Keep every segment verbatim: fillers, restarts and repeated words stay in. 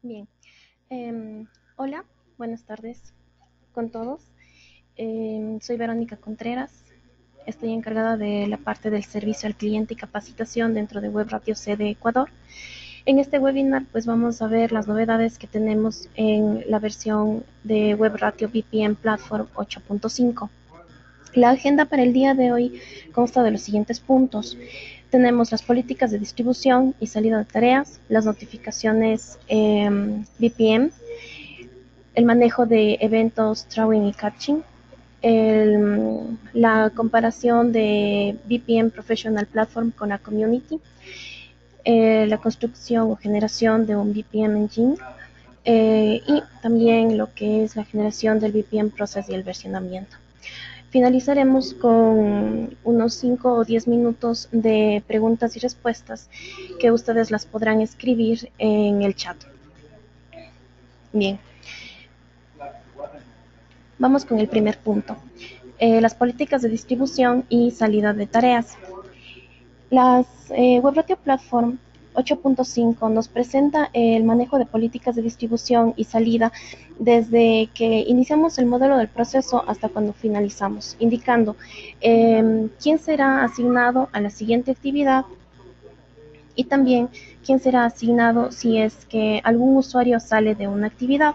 Bien, em, hola, buenas tardes con todos. Em, soy Verónica Contreras. Estoy encargada de la parte del servicio al cliente y capacitación dentro de Web Radio C de Ecuador. En este webinar, pues vamos a ver las novedades que tenemos en la versión de Web Radio V P N Platform ocho punto cinco. La agenda para el día de hoy consta de los siguientes puntos. Tenemos las políticas de distribución y salida de tareas, las notificaciones eh, V P N, el manejo de eventos throwing y catching, el, la comparación de V P N Professional Platform con la community, eh, la construcción o generación de un V P N engine, eh, y también lo que es la generación del V P N process y el versionamiento. Finalizaremos con unos cinco o diez minutos de preguntas y respuestas que ustedes las podrán escribir en el chat. Bien, vamos con el primer punto. Eh, las políticas de distribución y salida de tareas. Las eh, Web Radio Platform ocho punto cinco nos presenta el manejo de políticas de distribución y salida desde que iniciamos el modelo del proceso hasta cuando finalizamos, indicando eh, quién será asignado a la siguiente actividad y también quién será asignado si es que algún usuario sale de una actividad.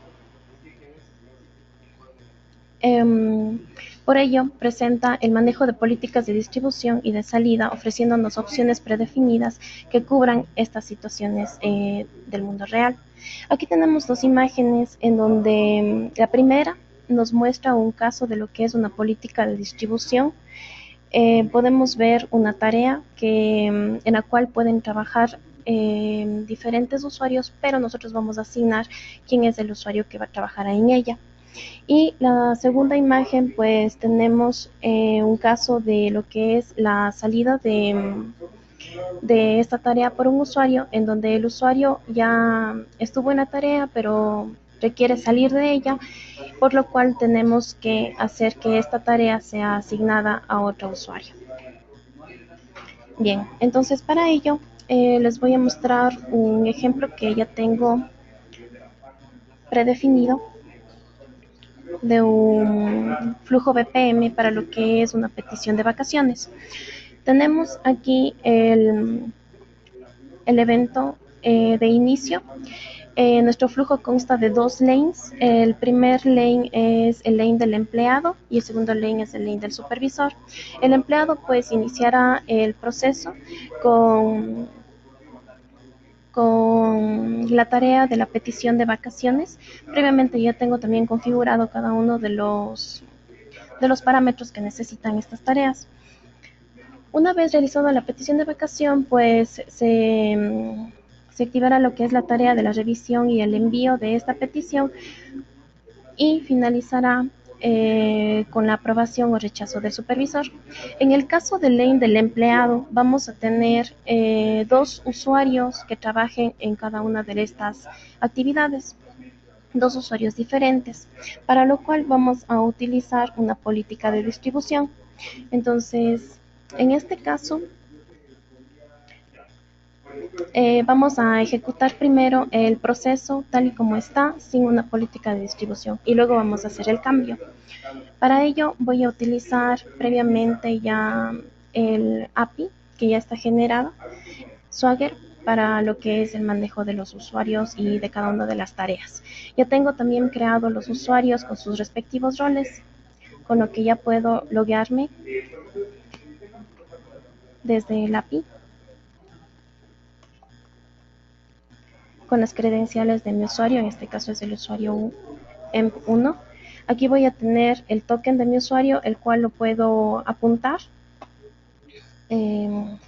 Eh, por ello, presenta el manejo de políticas de distribución y de salida, ofreciéndonos opciones predefinidas que cubran estas situaciones eh, del mundo real. Aquí tenemos dos imágenes en donde la primera nos muestra un caso de lo que es una política de distribución. Eh, podemos ver una tarea que, en la cual pueden trabajar eh, diferentes usuarios, pero nosotros vamos a asignar quién es el usuario que va a trabajar en ella. Y la segunda imagen, pues tenemos eh, un caso de lo que es la salida de, de esta tarea por un usuario, en donde el usuario ya estuvo en la tarea, pero requiere salir de ella, por lo cual tenemos que hacer que esta tarea sea asignada a otro usuario. Bien, entonces para ello eh, les voy a mostrar un ejemplo que ya tengo predefinido de un flujo B P M para lo que es una petición de vacaciones. Tenemos aquí el, el evento eh, de inicio. Eh, nuestro flujo consta de dos lanes. El primer lane es el lane del empleado y el segundo lane es el lane del supervisor. El empleado pues iniciará el proceso con con la tarea de la petición de vacaciones. Previamente ya tengo también configurado cada uno de los, de los parámetros que necesitan estas tareas. Una vez realizada la petición de vacación, pues se, se activará lo que es la tarea de la revisión y el envío de esta petición y finalizará eh, con la aprobación o rechazo del supervisor. En el caso del lane del empleado, vamos a tener eh, dos usuarios que trabajen en cada una de estas actividades, dos usuarios diferentes, para lo cual vamos a utilizar una política de distribución. Entonces, en este caso, Eh, vamos a ejecutar primero el proceso tal y como está, sin una política de distribución, y luego vamos a hacer el cambio. Para ello voy a utilizar previamente ya el A P I que ya está generado, Swagger, para lo que es el manejo de los usuarios y de cada una de las tareas. Ya tengo también creado los usuarios con sus respectivos roles, con lo que ya puedo loguearme desde el A P I con las credenciales de mi usuario, en este caso es el usuario E M P uno. Aquí voy a tener el token de mi usuario, el cual lo puedo apuntar. Eh,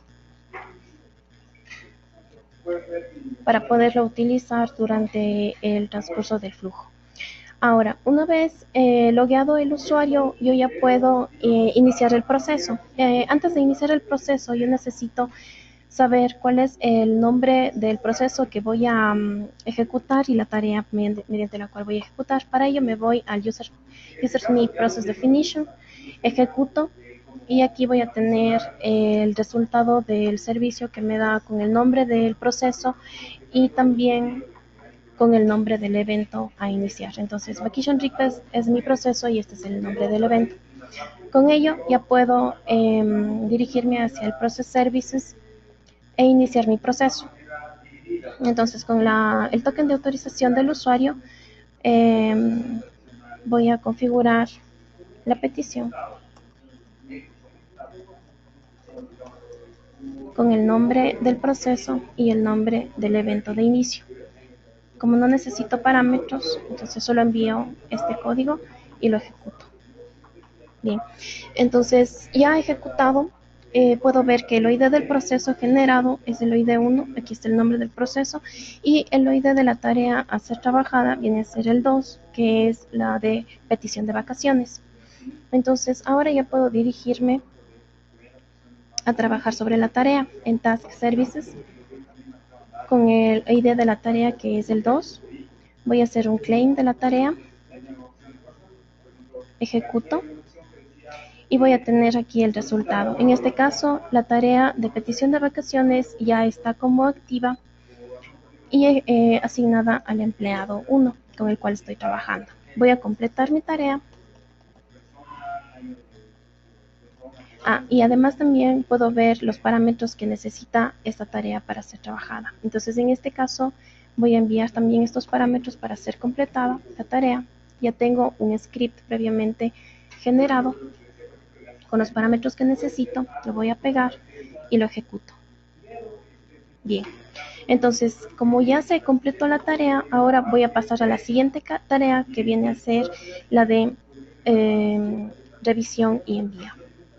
para poderlo utilizar durante el transcurso del flujo. Ahora, una vez eh, logueado el usuario, yo ya puedo eh, iniciar el proceso. Eh, antes de iniciar el proceso, yo necesito saber cuál es el nombre del proceso que voy a um, ejecutar y la tarea mediante, mediante la cual voy a ejecutar. Para ello me voy al user, Users Need Process Definition, ejecuto y aquí voy a tener el resultado del servicio que me da con el nombre del proceso y también con el nombre del evento a iniciar. Entonces, Vacation Request es mi proceso y este es el nombre del evento. Con ello ya puedo eh, dirigirme hacia el Process Services e iniciar mi proceso. Entonces, con la, el token de autorización del usuario, eh, voy a configurar la petición con el nombre del proceso y el nombre del evento de inicio. Como no necesito parámetros, entonces solo envío este código y lo ejecuto. Bien, entonces ya ejecutado, eh, puedo ver que el O I D del proceso generado es el O I D uno, aquí está el nombre del proceso, y el O I D de la tarea a ser trabajada viene a ser el dos, que es la de petición de vacaciones. Entonces ahora ya puedo dirigirme a trabajar sobre la tarea en Task Services con el O I D de la tarea que es el dos. Voy a hacer un claim de la tarea, ejecuto y voy a tener aquí el resultado. En este caso, la tarea de petición de vacaciones ya está como activa y eh, asignada al empleado uno con el cual estoy trabajando. Voy a completar mi tarea. Ah, y además también puedo ver los parámetros que necesita esta tarea para ser trabajada. Entonces, en este caso, voy a enviar también estos parámetros para ser completada la tarea. Ya tengo un script previamente generado con los parámetros que necesito, lo voy a pegar y lo ejecuto. Bien, entonces como ya se completó la tarea, ahora voy a pasar a la siguiente tarea que viene a ser la de eh, revisión y envío.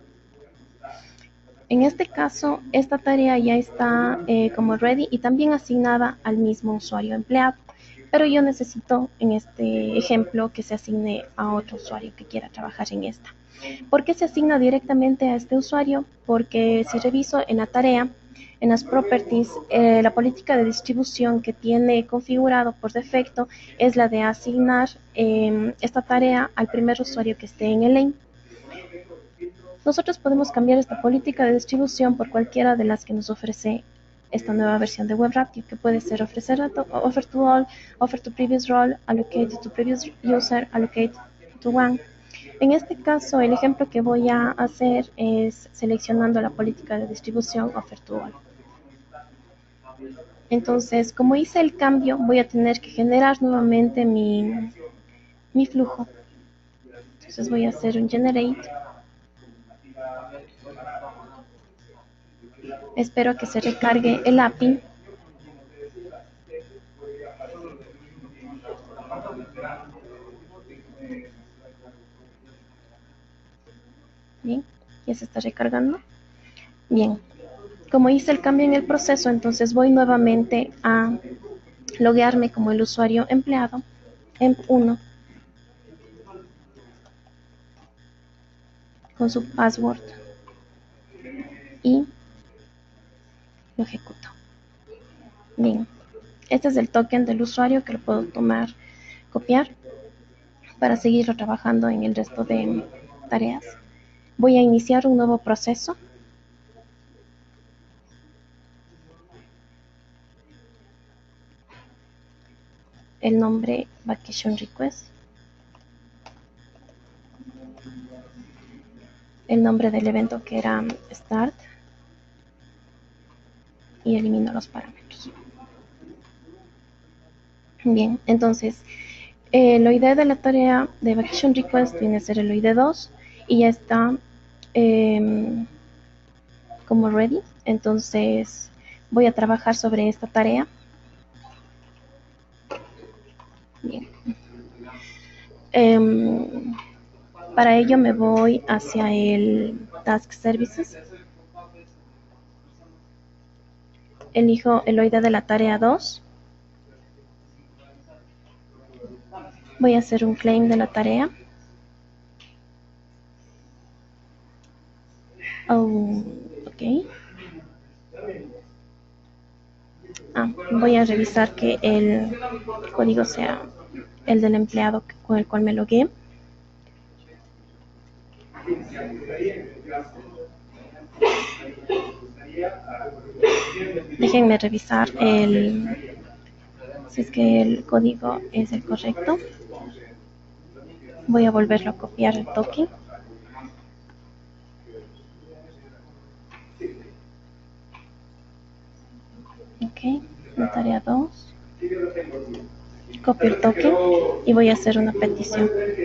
En este caso, esta tarea ya está eh, como ready y también asignada al mismo usuario empleado, pero yo necesito en este ejemplo que se asigne a otro usuario que quiera trabajar en esta. ¿Por qué se asigna directamente a este usuario? Porque si reviso en la tarea, en las properties, eh, la política de distribución que tiene configurado por defecto es la de asignar eh, esta tarea al primer usuario que esté en el lane. Nosotros podemos cambiar esta política de distribución por cualquiera de las que nos ofrece esta nueva versión de WebRaptio, que puede ser ofrecer a to, offer to all, offer to previous role, allocate to previous user, allocate to one. En este caso, el ejemplo que voy a hacer es seleccionando la política de distribución offer to all. Entonces, como hice el cambio, voy a tener que generar nuevamente mi, mi flujo. Entonces voy a hacer un generate. Espero que se recargue el A P I. Bien, ya se está recargando. Bien, como hice el cambio en el proceso, entonces voy nuevamente a loguearme como el usuario empleado, emp uno, con su password y lo ejecuto. Bien, este es el token del usuario que lo puedo tomar, copiar para seguirlo trabajando en el resto de tareas. Voy a iniciar un nuevo proceso. El nombre Vacation Request. El nombre del evento que era Start. Y elimino los parámetros. Bien, entonces el O I D de la tarea de Vacation Request viene a ser el O I D dos y ya está eh, como ready. Entonces voy a trabajar sobre esta tarea. Bien. Eh, para ello me voy hacia el Task Services. Elijo el O I D de la tarea dos. Voy a hacer un claim de la tarea. Oh, ok. Ah, voy a revisar que el código sea el del empleado con el cual me logué. Déjenme revisar el si es que el código es el correcto. Voy a volverlo a copiar el token. Ok, la tarea dos. Copio el token y voy a hacer una petición.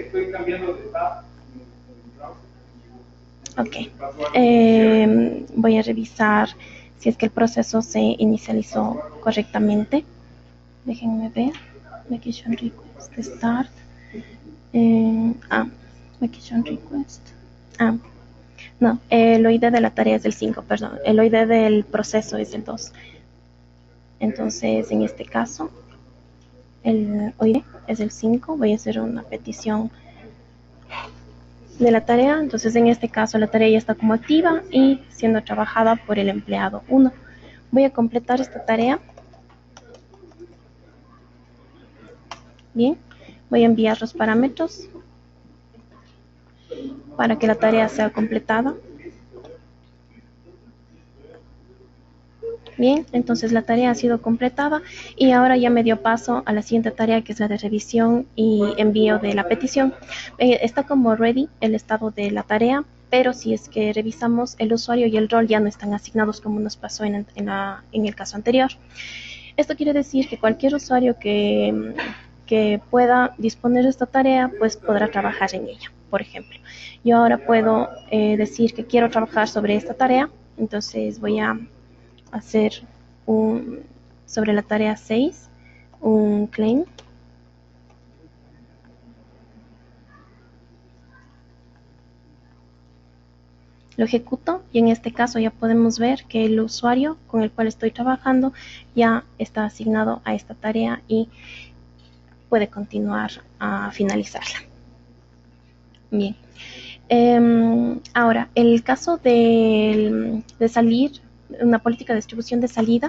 Ok, eh, voy a revisar si es que el proceso se inicializó correctamente. Déjenme ver. Vacation request, start. Eh, ah, vacation request. Ah, no, el O I D de la tarea es el cinco, perdón. El O I D del proceso es el dos. Entonces, en este caso, el O I D es el cinco. Voy a hacer una petición de la tarea. Entonces, en este caso, la tarea ya está como activa y siendo trabajada por el empleado uno. Voy a completar esta tarea. Bien, voy a enviar los parámetros para que la tarea sea completada. Bien, entonces la tarea ha sido completada y ahora ya me dio paso a la siguiente tarea, que es la de revisión y envío de la petición. Eh, está como ready el estado de la tarea, pero si es que revisamos, el usuario y el rol ya no están asignados como nos pasó en, en, la, en el caso anterior. Esto quiere decir que cualquier usuario que, que pueda disponer de esta tarea, pues podrá trabajar en ella. Por ejemplo, yo ahora puedo eh, decir que quiero trabajar sobre esta tarea, entonces voy a hacer un, sobre la tarea seis, un claim. Lo ejecuto y en este caso ya podemos ver que el usuario con el cual estoy trabajando ya está asignado a esta tarea y puede continuar a finalizarla. Bien. Eh, ahora, el caso de, de salir, una política de distribución de salida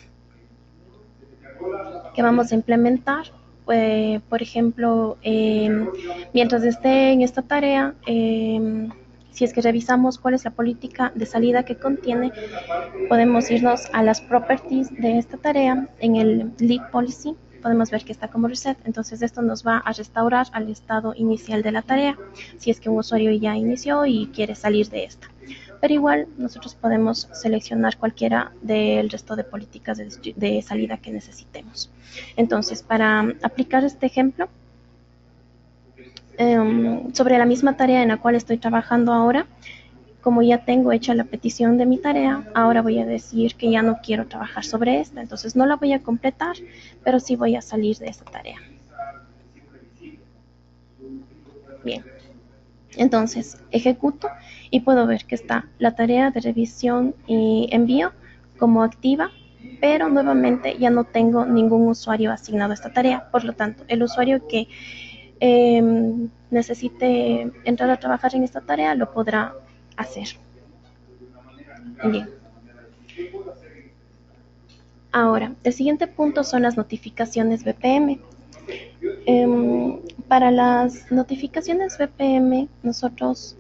que vamos a implementar, eh, por ejemplo, eh, mientras esté en esta tarea, eh, si es que revisamos cuál es la política de salida que contiene, podemos irnos a las properties de esta tarea. En el leave policy podemos ver que está como reset, entonces esto nos va a restaurar al estado inicial de la tarea, si es que un usuario ya inició y quiere salir de esta. Pero igual nosotros podemos seleccionar cualquiera del resto de políticas de, de salida que necesitemos. Entonces, para aplicar este ejemplo, eh, sobre la misma tarea en la cual estoy trabajando ahora, como ya tengo hecha la petición de mi tarea, ahora voy a decir que ya no quiero trabajar sobre esta, entonces no la voy a completar, pero sí voy a salir de esta tarea. Bien, entonces ejecuto y puedo ver que está la tarea de revisión y envío como activa, pero nuevamente ya no tengo ningún usuario asignado a esta tarea. Por lo tanto, el usuario que eh, necesite entrar a trabajar en esta tarea lo podrá hacer. Bien. Ahora, el siguiente punto son las notificaciones B P M. Eh, para las notificaciones B P M, nosotros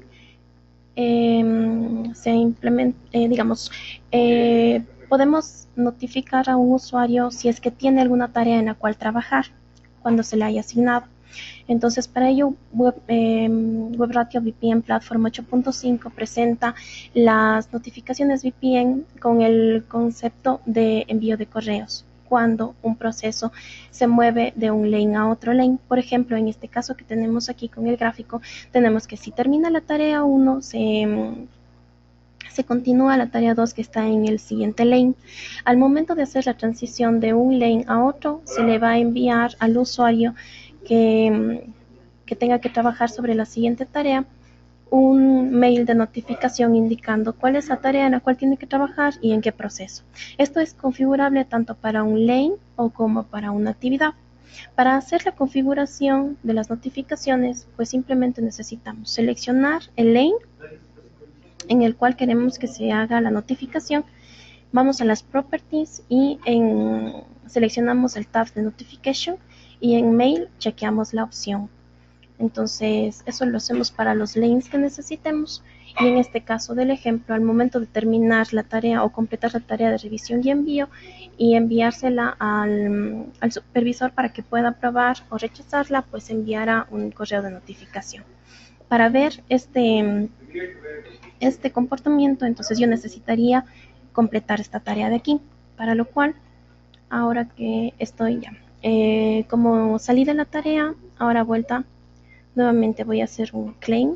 eh, se implementa, eh, digamos, eh, podemos notificar a un usuario si es que tiene alguna tarea en la cual trabajar cuando se le haya asignado. Entonces, para ello, Web, eh, WebRatio V P N Platform ocho punto cinco presenta las notificaciones V P N con el concepto de envío de correos cuando un proceso se mueve de un lane a otro lane. Por ejemplo, en este caso que tenemos aquí con el gráfico, tenemos que si termina la tarea uno, se... se continúa la tarea dos que está en el siguiente lane. Al momento de hacer la transición de un lane a otro, se le va a enviar al usuario que, que tenga que trabajar sobre la siguiente tarea un mail de notificación indicando cuál es la tarea en la cual tiene que trabajar y en qué proceso. Esto es configurable tanto para un lane o como para una actividad. Para hacer la configuración de las notificaciones, pues simplemente necesitamos seleccionar el lane en el cual queremos que se haga la notificación. Vamos a las properties y en, seleccionamos el tab de notification y en mail chequeamos la opción. Entonces eso lo hacemos para los lanes que necesitemos Y en este caso del ejemplo, al momento de terminar la tarea o completar la tarea de revisión y envío y enviársela al, al supervisor para que pueda aprobar o rechazarla, pues enviará un correo de notificación. Para ver este, este comportamiento, entonces yo necesitaría completar esta tarea de aquí, para lo cual, ahora que estoy ya, eh, como salí de la tarea, ahora vuelta, nuevamente voy a hacer un claim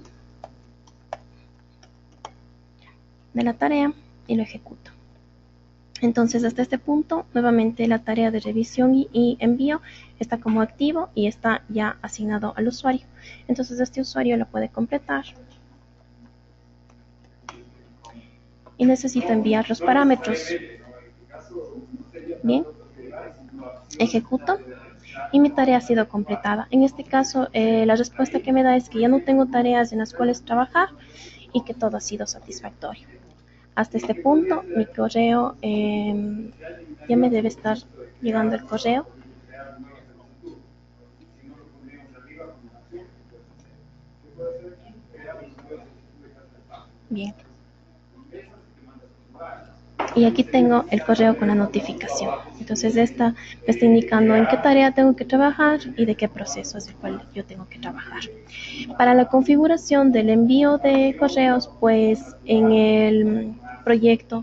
de la tarea y lo ejecuto. Entonces hasta este punto nuevamente la tarea de revisión y, y envío está como activo y está ya asignado al usuario. Entonces este usuario lo puede completar y necesito enviar los parámetros. Bien, ejecuto y mi tarea ha sido completada. En este caso eh, la respuesta que me da es que ya no tengo tareas en las cuales trabajar y que todo ha sido satisfactorio. Hasta este punto mi correo, eh, ya me debe estar llegando el correo. Bien. Y aquí tengo el correo con la notificación. Entonces esta me está indicando en qué tarea tengo que trabajar y de qué proceso es el cual yo tengo que trabajar. Para la configuración del envío de correos, pues en el proyecto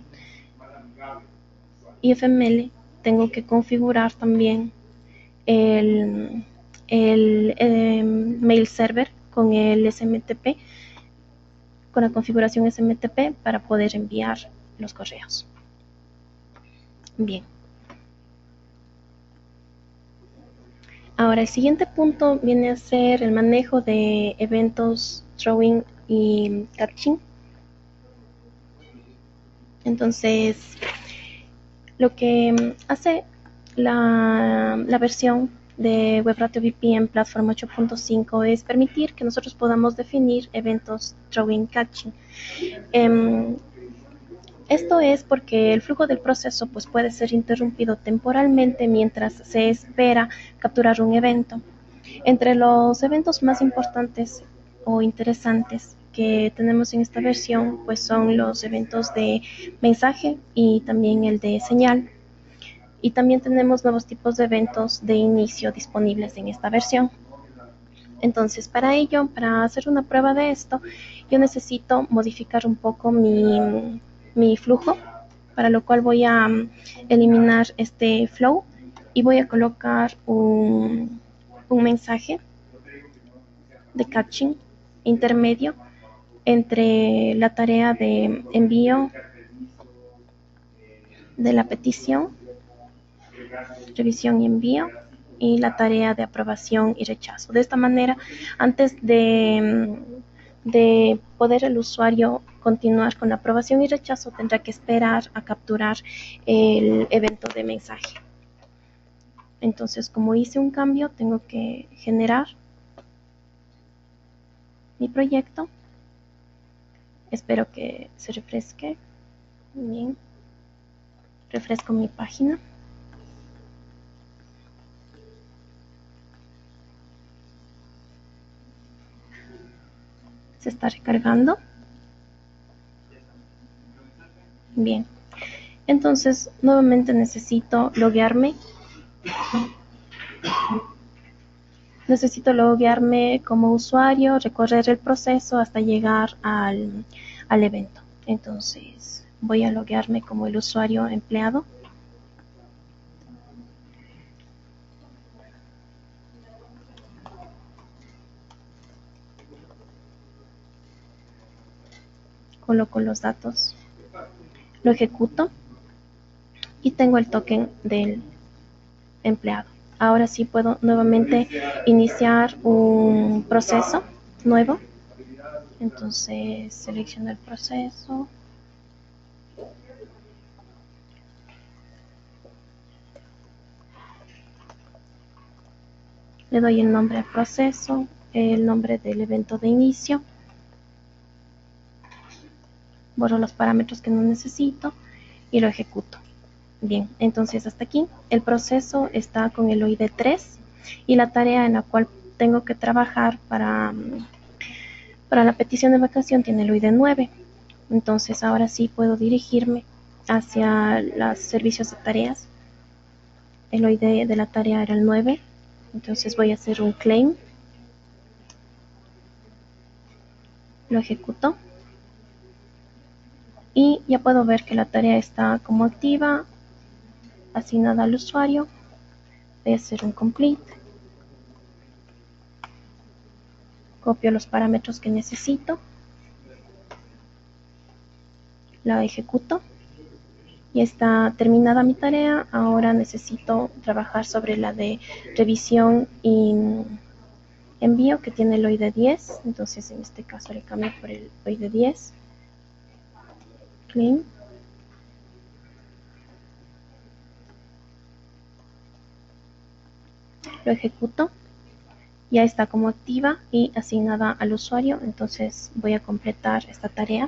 I F M L tengo que configurar también el, el eh, mail server con el S M T P, con la configuración S M T P para poder enviar los correos. Bien. Ahora el siguiente punto viene a ser el manejo de eventos throwing y catching. Entonces, lo que hace la, la versión de WebRatio V P en Platform ocho punto cinco es permitir que nosotros podamos definir eventos throwing catching. Eh, Esto es porque el flujo del proceso pues, puede ser interrumpido temporalmente mientras se espera capturar un evento. Entre los eventos más importantes o interesantes que tenemos en esta versión pues, son los eventos de mensaje y también el de señal. Y también tenemos nuevos tipos de eventos de inicio disponibles en esta versión. Entonces, para ello, para hacer una prueba de esto, yo necesito modificar un poco mi... mi flujo, para lo cual voy a um, eliminar este flow y voy a colocar un, un mensaje de catching intermedio entre la tarea de envío de la petición, revisión y envío, y la tarea de aprobación y rechazo. De esta manera, antes de, de poder el usuario continuar con la aprobación y rechazo, tendrá que esperar a capturar el evento de mensaje. Entonces, como hice un cambio, tengo que generar mi proyecto. Espero que se refresque. Bien. Refresco mi página. Se está recargando. Bien. Entonces, nuevamente necesito loguearme. Necesito loguearme como usuario, recorrer el proceso hasta llegar al, al evento. Entonces, voy a loguearme como el usuario empleado. Coloco los datos, lo ejecuto y tengo el token del empleado. Ahora sí puedo nuevamente iniciar un proceso nuevo. Entonces selecciono el proceso. Le doy el nombre al proceso, el nombre del evento de inicio. Borro los parámetros que no necesito y lo ejecuto. Bien, entonces hasta aquí el proceso está con el O I D tres y la tarea en la cual tengo que trabajar para, Para la petición de vacación tiene el I D nueve. Entonces ahora sí puedo dirigirme hacia los servicios de tareas. El I D de la tarea era el nueve. Entonces voy a hacer un claim. Lo ejecuto. Y ya puedo ver que la tarea está como activa, asignada al usuario. Voy a hacer un complete. Copio los parámetros que necesito. La ejecuto. Ya está terminada mi tarea. Ahora necesito trabajar sobre la de revisión y envío, que tiene el I D diez. Entonces en este caso le cambio por el I D diez. Clean. Lo ejecuto. Ya está como activa y asignada al usuario. Entonces voy a completar esta tarea.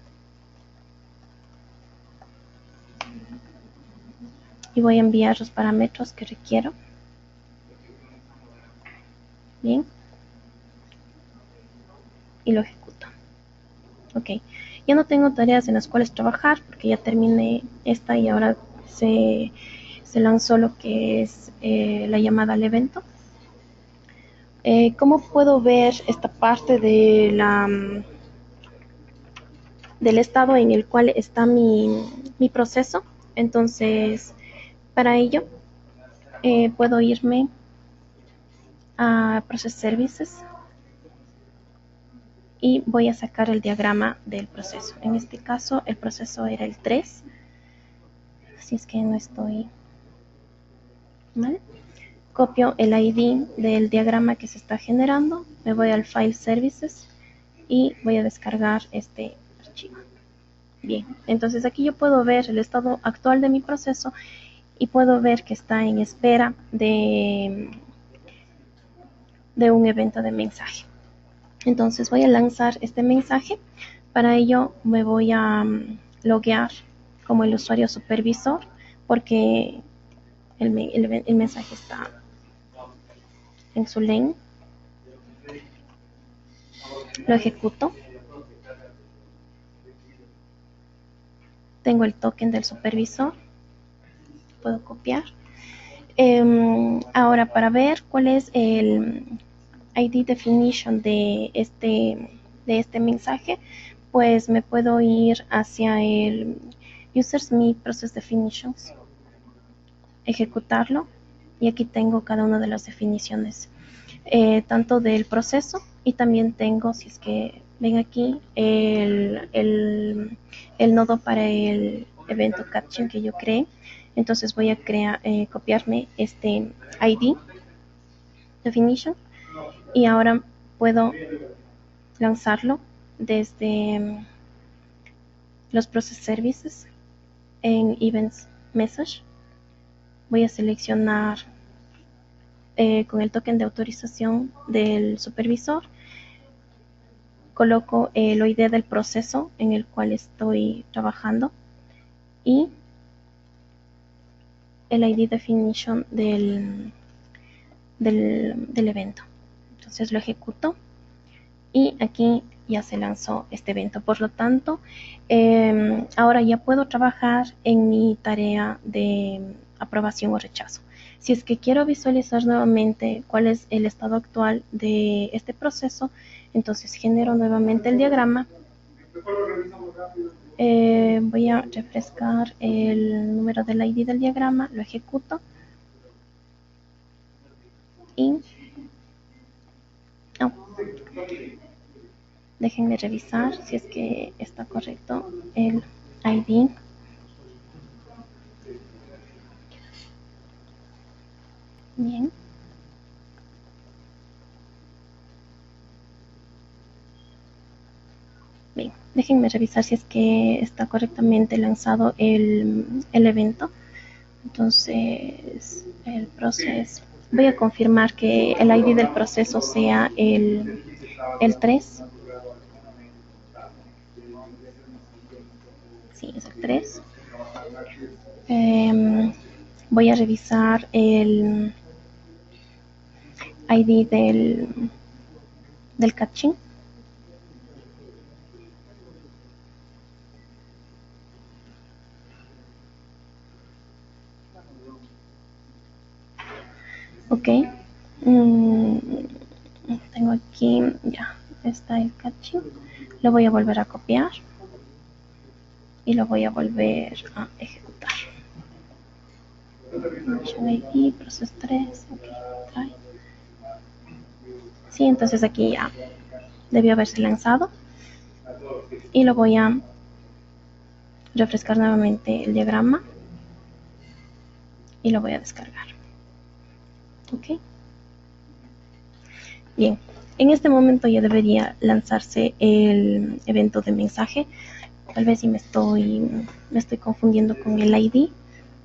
Y voy a enviar los parámetros que requiero. Bien. Y lo ejecuto. Ok. Ya no tengo tareas en las cuales trabajar porque ya terminé esta y ahora se, se lanzó lo que es eh, la llamada al evento. Eh, ¿Cómo puedo ver esta parte de la, del estado en el cual está mi, mi proceso? Entonces, para ello, eh, puedo irme a Process Services y voy a sacar el diagrama del proceso. En este caso, el proceso era el tres. Así es que no estoy mal. Copio el I D del diagrama que se está generando. Me voy al File Services y voy a descargar este archivo. Bien, entonces aquí yo puedo ver el estado actual de mi proceso y puedo ver que está en espera de, de un evento de mensaje. Entonces voy a lanzar este mensaje. Para ello me voy a um, loguear como el usuario supervisor porque el, el, el mensaje está en su lane. Lo ejecuto. Tengo el token del supervisor. Puedo copiar. Eh, ahora para ver cuál es el I D definition de este, de este mensaje, pues me puedo ir hacia el Users Me Process Definitions, ejecutarlo y aquí tengo cada una de las definiciones, eh, tanto del proceso y también tengo, si es que ven aquí, el, el, el nodo para el evento caption que yo creé. Entonces voy a crear, eh, copiarme este I D definition y ahora puedo lanzarlo desde los Process Services en Events Message. Voy a seleccionar eh, con el token de autorización del supervisor, coloco el I D del proceso en el cual estoy trabajando y el I D definition del, del, del evento. Entonces lo ejecuto y aquí ya se lanzó este evento. Por lo tanto, eh, ahora ya puedo trabajar en mi tarea de aprobación o rechazo. Si es que quiero visualizar nuevamente cuál es el estado actual de este proceso, entonces genero nuevamente el diagrama. Eh, voy a refrescar el número del I D del diagrama, lo ejecuto y oh, déjenme revisar si es que está correcto el I D. Bien. Bien, déjenme revisar si es que está correctamente lanzado el, el evento. Entonces, el proceso. Voy a confirmar que el I D del proceso sea el, el tres. Sí, es el tres. Eh, voy a revisar el I D del, del caption. Ok. Mm, tengo aquí, ya, está el caching. Lo voy a volver a copiar. Y lo voy a volver a ejecutar. I D, process tres, ok, try. Sí, entonces aquí ya debió haberse lanzado. Y lo voy a refrescar nuevamente el diagrama. Y lo voy a descargar. Ok. Bien, en este momento ya debería lanzarse el evento de mensaje. Tal vez si me estoy, me estoy confundiendo con el I D.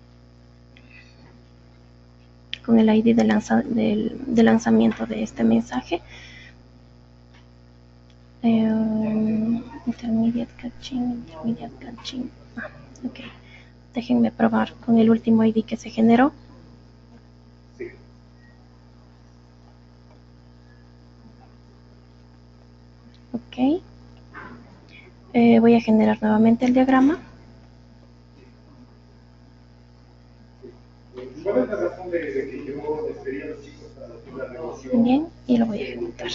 Con el I D de, lanza, del, de lanzamiento de este mensaje. Eh, intermediate caching, intermediate caching. Ah, ok. Déjenme probar con el último I D que se generó. Ok. Eh, voy a generar nuevamente el diagrama. Bien, y lo voy a ejecutar.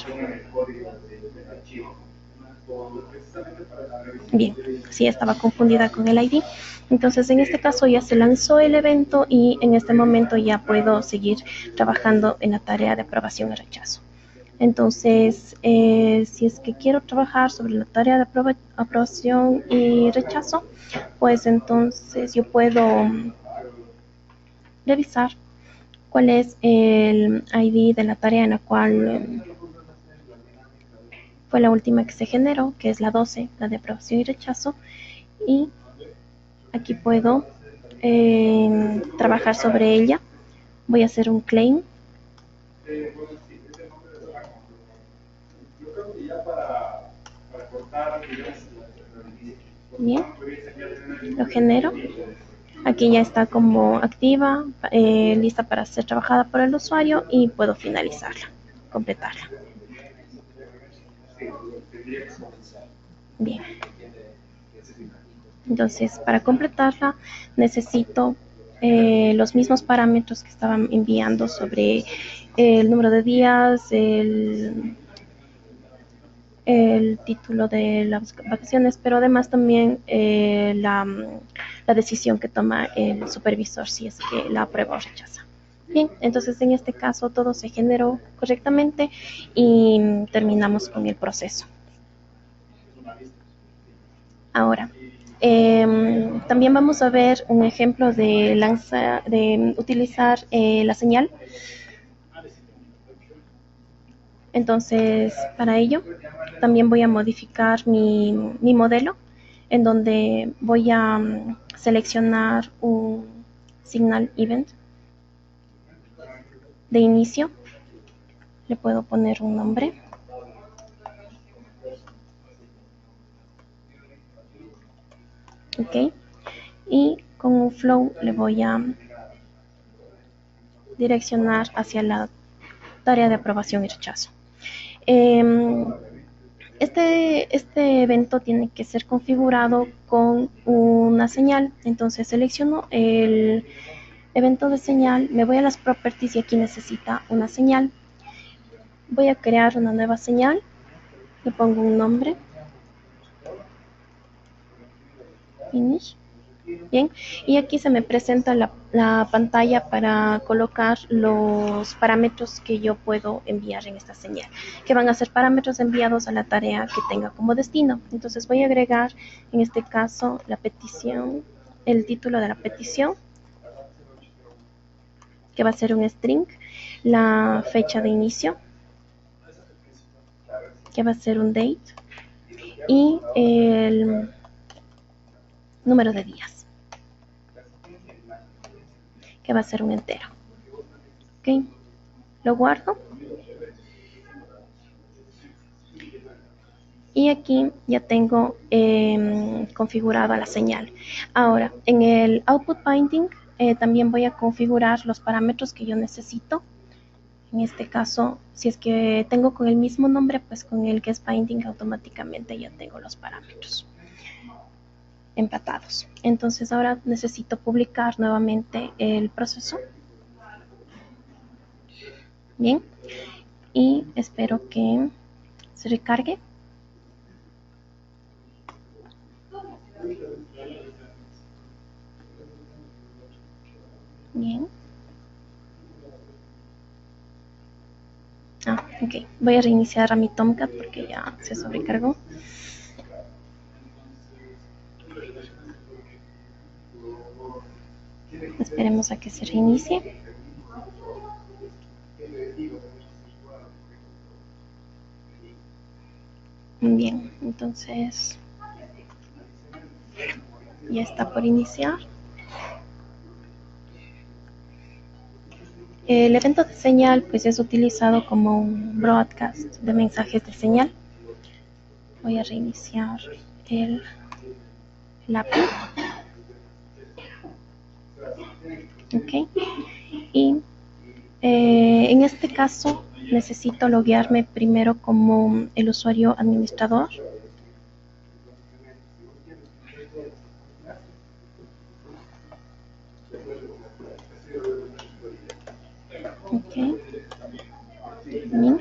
Bien, sí, estaba confundida con el I D. Entonces, en este caso ya se lanzó el evento y en este momento ya puedo seguir trabajando en la tarea de aprobación y rechazo. Entonces, eh, si es que quiero trabajar sobre la tarea de aproba aprobación y rechazo, pues entonces yo puedo revisar cuál es el I D de la tarea en la cual eh, fue la última que se generó, que es la doce, la de aprobación y rechazo, y aquí puedo eh, trabajar sobre ella. Voy a hacer un claim. Bien, lo genero. Aquí ya está como activa, eh, lista para ser trabajada por el usuario y puedo finalizarla, completarla. Bien. Entonces, para completarla necesito eh, los mismos parámetros que estaban enviando sobre el número de días, el, el título de las vacaciones, pero además también eh, la, la decisión que toma el supervisor si es que la aprueba o rechaza. Bien, entonces en este caso todo se generó correctamente y terminamos con el proceso. Ahora, eh, también vamos a ver un ejemplo de, lanza, de utilizar eh, la señal. Entonces, para ello, también voy a modificar mi, mi modelo, en donde voy a um, seleccionar un signal event de inicio. Le puedo poner un nombre. Ok. Y con un flow le voy a direccionar hacia la tarea de aprobación y rechazo. Eh, Este, este evento tiene que ser configurado con una señal. Entonces selecciono el evento de señal, me voy a las properties y aquí necesita una señal. Voy a crear una nueva señal, le pongo un nombre, finish. Bien, y aquí se me presenta la, la pantalla para colocar los parámetros que yo puedo enviar en esta señal, que van a ser parámetros enviados a la tarea que tenga como destino. Entonces voy a agregar en este caso la petición, el título de la petición, que va a ser un string, la fecha de inicio, que va a ser un date, y el número de días, que va a ser un entero. Ok, lo guardo. Y aquí ya tengo eh, configurada la señal. Ahora, en el output binding eh, también voy a configurar los parámetros que yo necesito. En este caso, si es que tengo con el mismo nombre, pues con el guest binding automáticamente ya tengo los parámetros. empatados. Entonces ahora necesito publicar nuevamente el proceso. Bien, y espero que se recargue. Bien. Ah, ok. Voy a reiniciar a mi Tomcat porque ya se sobrecargó. Esperemos a que se reinicie. Bien, entonces ya está por iniciar. El evento de señal pues es utilizado como un broadcast de mensajes de señal. Voy a reiniciar el, el A P I. Ok. Y eh, en este caso necesito loguearme primero como el usuario administrador. Ok. Bien.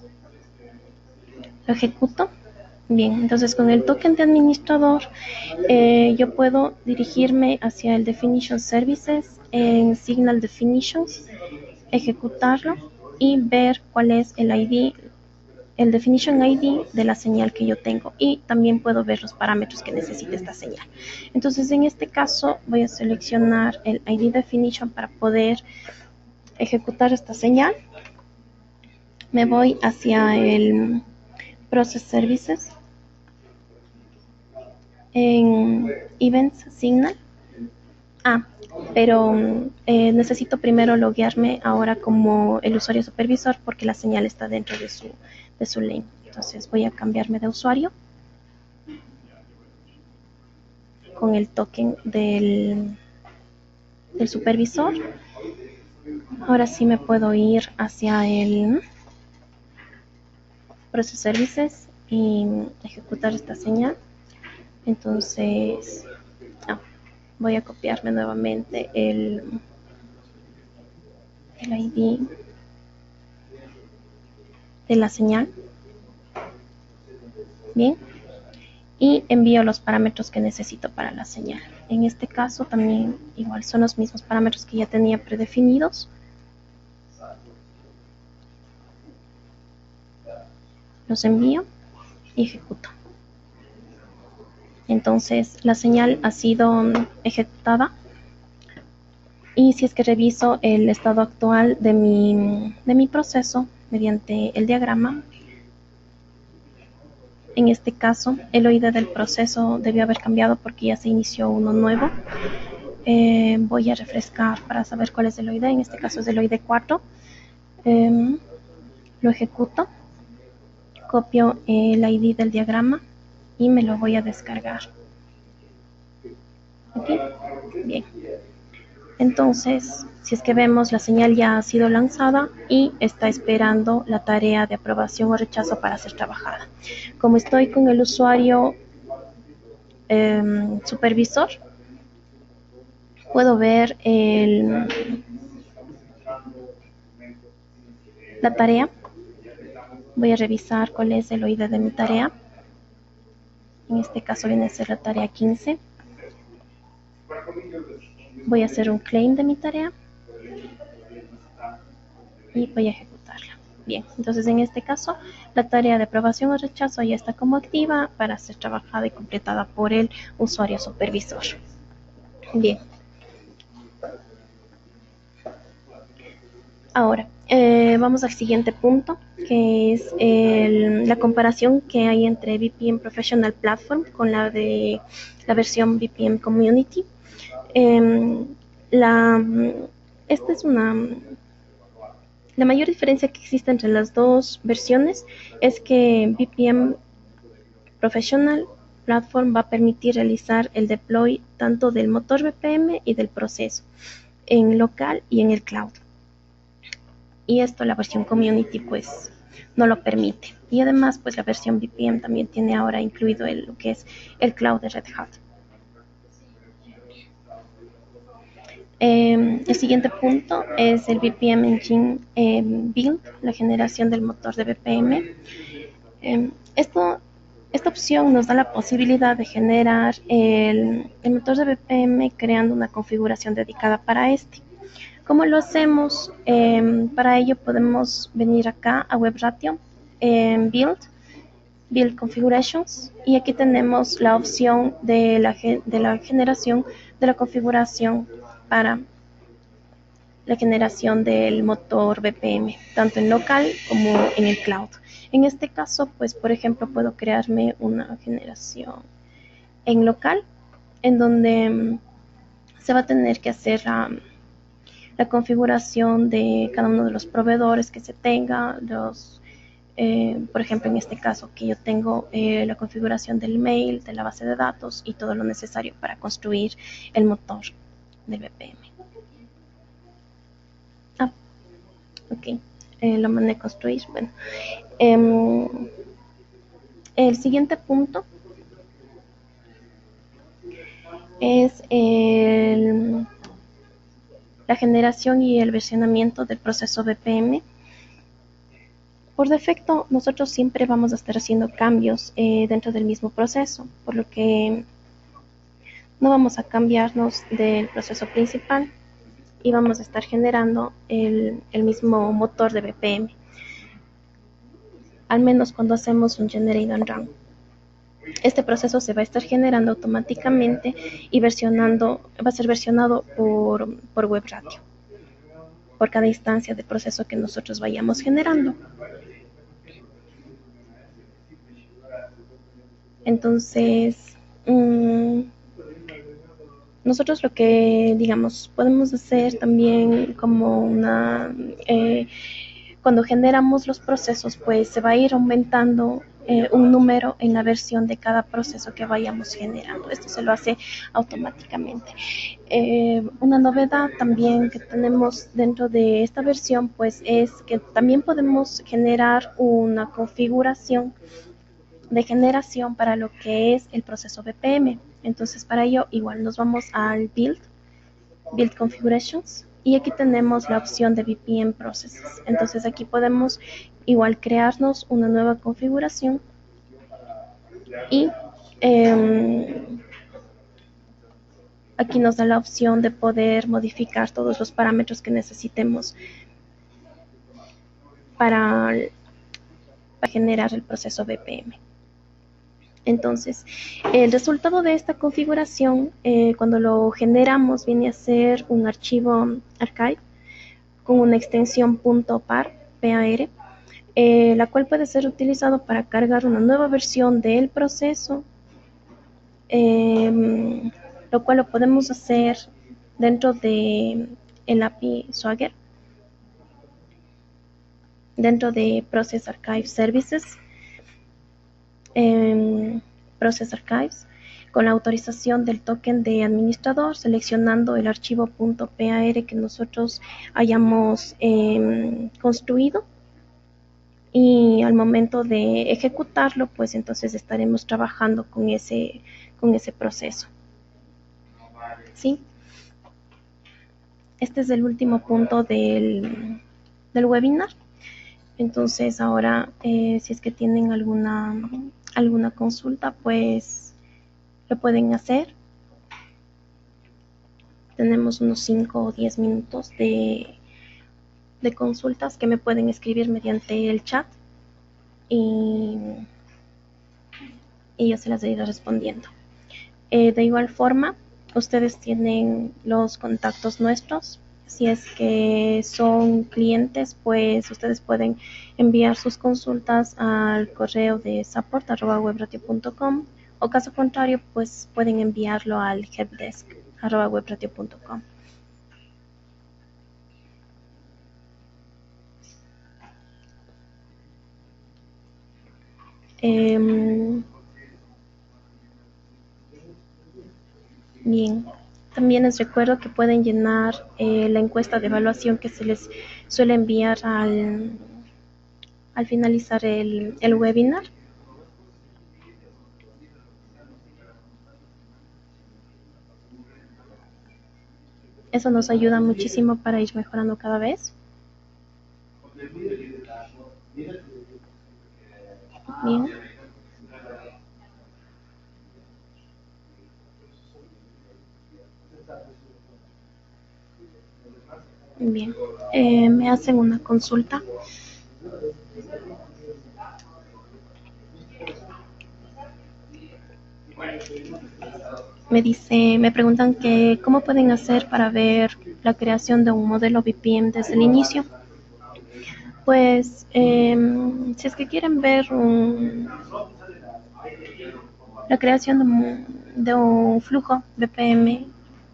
Lo ejecuto. Bien, entonces con el token de administrador eh, yo puedo dirigirme hacia el Definition Services en Signal Definitions, ejecutarlo y ver cuál es el I D, el Definition I D de la señal que yo tengo, y también puedo ver los parámetros que necesita esta señal. Entonces en este caso voy a seleccionar el I D Definition para poder ejecutar esta señal. Me voy hacia el Process Services en Events Signal. Ah, pero eh, necesito primero loguearme ahora como el usuario supervisor porque la señal está dentro de su, de su lane. Entonces voy a cambiarme de usuario con el token del, del supervisor. Ahora sí me puedo ir hacia el Process Services y ejecutar esta señal. Entonces ah, voy a copiarme nuevamente el, el I D de la señal. Bien, y envío los parámetros que necesito para la señal. En este caso también igual son los mismos parámetros que ya tenía predefinidos. Los envío y ejecuto. Entonces la señal ha sido ejecutada. Y si es que reviso el estado actual de mi, de mi proceso mediante el diagrama, en este caso el O I D del proceso debió haber cambiado porque ya se inició uno nuevo. Eh, voy a refrescar para saber cuál es el O I D. En este caso es el O I D cuatro. Eh, lo ejecuto, copio el I D del diagrama y me lo voy a descargar. ¿Ok? Bien. Entonces, si es que vemos, la señal ya ha sido lanzada y está esperando la tarea de aprobación o rechazo para ser trabajada. Como estoy con el usuario eh, supervisor, puedo ver el, la tarea. Voy a revisar cuál es el O I D de mi tarea. En este caso viene a ser la tarea quince. Voy a hacer un claim de mi tarea y voy a ejecutarla. Bien, entonces en este caso la tarea de aprobación o rechazo ya está como activa para ser trabajada y completada por el usuario supervisor. Bien. Ahora, eh, vamos al siguiente punto, que es el, la comparación que hay entre V P N Professional Platform con la de la versión V P N Community. Eh, la, esta es una... La mayor diferencia que existe entre las dos versiones es que V P N Professional Platform va a permitir realizar el deploy tanto del motor V P N y del proceso en local y en el cloud. Y esto la versión Community pues no lo permite. Y además pues la versión V P N también tiene ahora incluido el, lo que es el cloud de Red Hat. el siguiente punto es el B P M Engine eh, Build, la generación del motor de B P M. Eh, esto, esta opción nos da la posibilidad de generar el, el motor de B P M creando una configuración dedicada para este. ¿Cómo lo hacemos? Eh, para ello podemos venir acá a WebRatio, en Build, Build Configurations, y aquí tenemos la opción de la, de la generación de la configuración para la generación del motor B P M, tanto en local como en el cloud. En este caso, pues por ejemplo, puedo crearme una generación en local, en donde mm, se va a tener que hacer la, la configuración de cada uno de los proveedores que se tenga, los Eh, por ejemplo, en este caso que yo tengo eh, la configuración del email, de la base de datos y todo lo necesario para construir el motor del B P M. Ah, ok, eh, lo mandé a construir. Bueno, eh, el siguiente punto es el, la generación y el versionamiento del proceso B P M. Por defecto, nosotros siempre vamos a estar haciendo cambios eh, dentro del mismo proceso, por lo que no vamos a cambiarnos del proceso principal y vamos a estar generando el, el mismo motor de B P M, al menos cuando hacemos un generate and run. Este proceso se va a estar generando automáticamente y versionando, va a ser versionado por, por WebRatio, por cada instancia de proceso que nosotros vayamos generando. Entonces, mmm, nosotros lo que, digamos, podemos hacer también como una... Eh, cuando generamos los procesos, pues se va a ir aumentando eh, un número en la versión de cada proceso que vayamos generando. Esto se lo hace automáticamente. Eh, una novedad también que tenemos dentro de esta versión, pues es que también podemos generar una configuración de generación para lo que es el proceso B P M. Entonces, para ello, igual nos vamos al Build, Build Configurations, y aquí tenemos la opción de B P M Processes. Entonces, aquí podemos igual crearnos una nueva configuración y eh, aquí nos da la opción de poder modificar todos los parámetros que necesitemos para, para generar el proceso B P M. Entonces, el resultado de esta configuración, eh, cuando lo generamos, viene a ser un archivo archive con una extensión .par, par, eh, la cual puede ser utilizado para cargar una nueva versión del proceso, eh, lo cual lo podemos hacer dentro de el A P I Swagger, dentro de Process Archive Services, eh, Process Archives, con la autorización del token de administrador, seleccionando el archivo .par que nosotros hayamos eh, construido, y al momento de ejecutarlo, pues entonces estaremos trabajando con ese, con ese proceso. ¿Sí? Este es el último punto del, del webinar. Entonces ahora, eh, si es que tienen alguna, alguna consulta, pues lo pueden hacer. Tenemos unos cinco o diez minutos de, de consultas que me pueden escribir mediante el chat y, y yo se las iré respondiendo. Eh, de igual forma, ustedes tienen los contactos nuestros. Si es que son clientes, pues ustedes pueden enviar sus consultas al correo de support arroba webratio punto com, o caso contrario, pues pueden enviarlo al helpdesk arroba webratio punto com. Eh, bien, también les recuerdo que pueden llenar eh, la encuesta de evaluación que se les suele enviar al, al finalizar el, el webinar. Eso nos ayuda muchísimo para ir mejorando cada vez. Bien. Bien. Eh, me hacen una consulta. Me dice, me preguntan que cómo pueden hacer para ver la creación de un modelo V P M desde el inicio. Pues, eh, si es que quieren ver un, la creación de un, de un flujo V P M,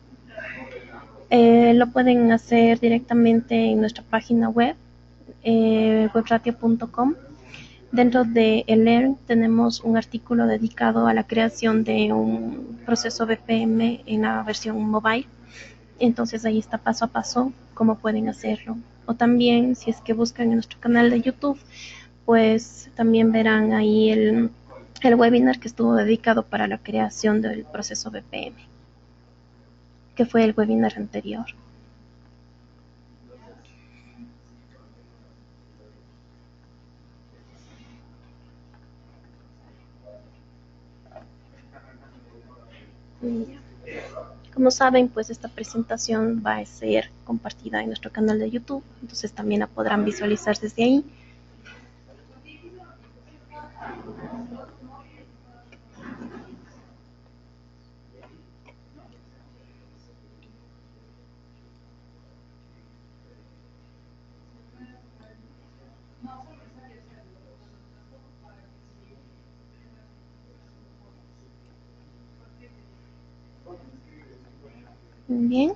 eh, lo pueden hacer directamente en nuestra página web, eh, webratio punto com. Dentro de el Learn tenemos un artículo dedicado a la creación de un proceso V P M en la versión mobile. Entonces ahí está paso a paso cómo pueden hacerlo. O también si es que buscan en nuestro canal de YouTube, pues también verán ahí el, el webinar que estuvo dedicado para la creación del proceso V P M, que fue el webinar anterior. Como saben, pues esta presentación va a ser compartida en nuestro canal de YouTube, entonces también la podrán visualizar desde ahí. Bien.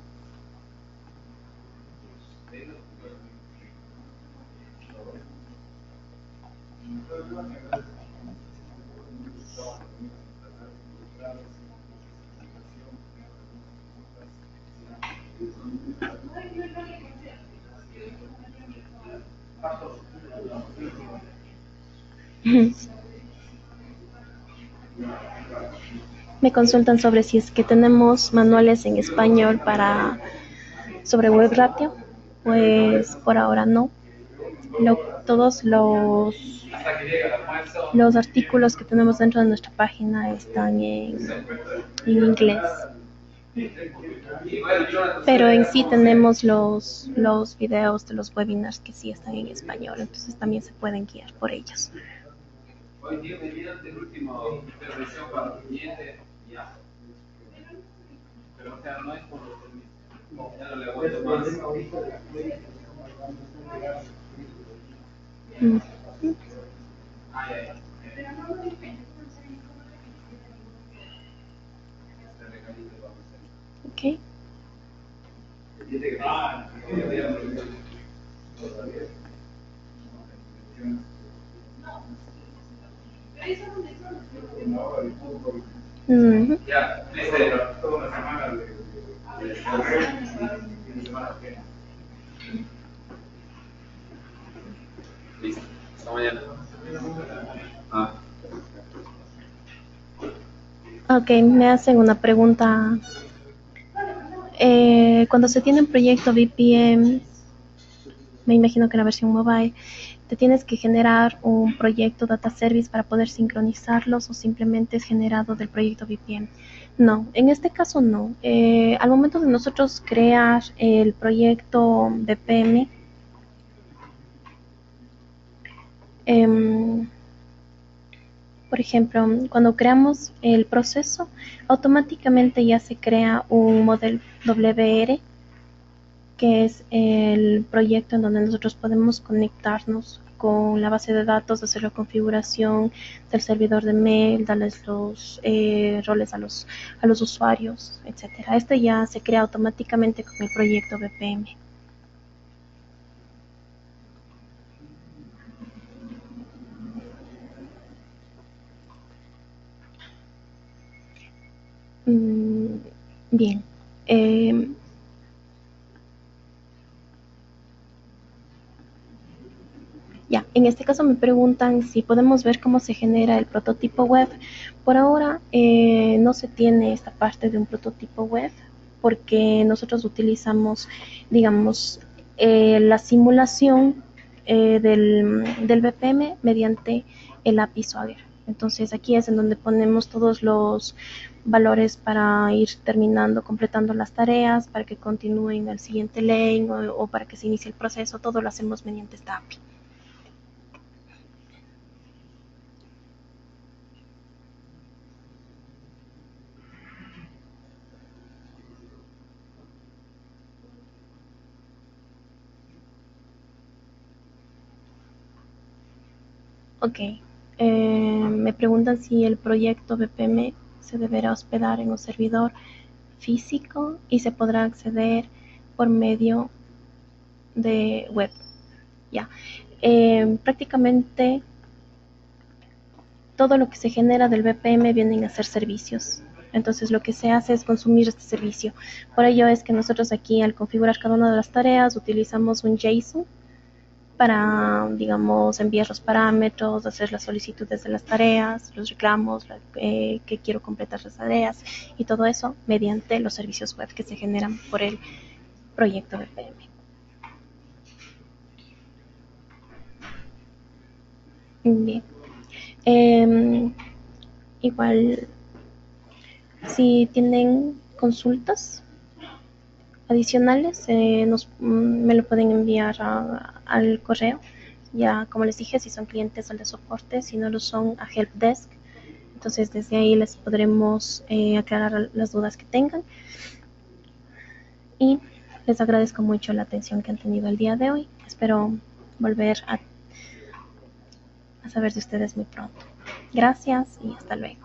Me consultan sobre si es que tenemos manuales en español para sobre WebRatio. Pues por ahora no. Lo, todos los los artículos que tenemos dentro de nuestra página están en, en inglés. Pero en sí tenemos los, los videos de los webinars que sí están en español, entonces también se pueden guiar por ellos. Hoy día me dieron el último intervención para el cliente, ya. Pero o sea, no es por los permisos. Ya no le aguanto más. Mm. Ay, ay. Ok. Mm. Ya, dice, toda una semana de listo, hasta mañana. Ah. Ok, me hacen una pregunta. Eh, cuando se tiene un proyecto V P M, me imagino que la versión mobile, ¿te tienes que generar un proyecto data service para poder sincronizarlos o simplemente es generado del proyecto V P M? No, en este caso no. Eh, al momento de nosotros crear el proyecto V P M, eh, por ejemplo, cuando creamos el proceso, automáticamente ya se crea un modelo W R, que es el proyecto en donde nosotros podemos conectarnos con la base de datos, hacer la configuración del servidor de mail, darles los eh, roles a los, a los usuarios, etcétera. Este ya se crea automáticamente con el proyecto V P M. Mm, bien. Eh, Ya, en este caso me preguntan si podemos ver cómo se genera el prototipo web. Por ahora eh, no se tiene esta parte de un prototipo web, porque nosotros utilizamos, digamos, eh, la simulación eh, del, del B P M mediante el A P I Swagger. Entonces aquí es en donde ponemos todos los valores para ir terminando, completando las tareas, para que continúen al siguiente lane o, o para que se inicie el proceso. Todo lo hacemos mediante esta A P I. Ok, eh, me preguntan si el proyecto B P M se deberá hospedar en un servidor físico y se podrá acceder por medio de web. Ya, eh, prácticamente todo lo que se genera del B P M vienen a ser servicios. Entonces lo que se hace es consumir este servicio. Por ello es que nosotros aquí al configurar cada una de las tareas utilizamos un JSON para, digamos, enviar los parámetros, hacer las solicitudes de las tareas, los reclamos, la, eh, que quiero completar las tareas y todo eso mediante los servicios web que se generan por el proyecto B P M. Bien. Eh, igual, si tienen consultas adicionales, eh, nos, mm, me lo pueden enviar a, al correo. Ya, como les dije, si son clientes al de soporte, si no lo son, a Helpdesk. Entonces, desde ahí les podremos eh, aclarar las dudas que tengan. Y les agradezco mucho la atención que han tenido el día de hoy. Espero volver a, a saber de ustedes muy pronto. Gracias y hasta luego.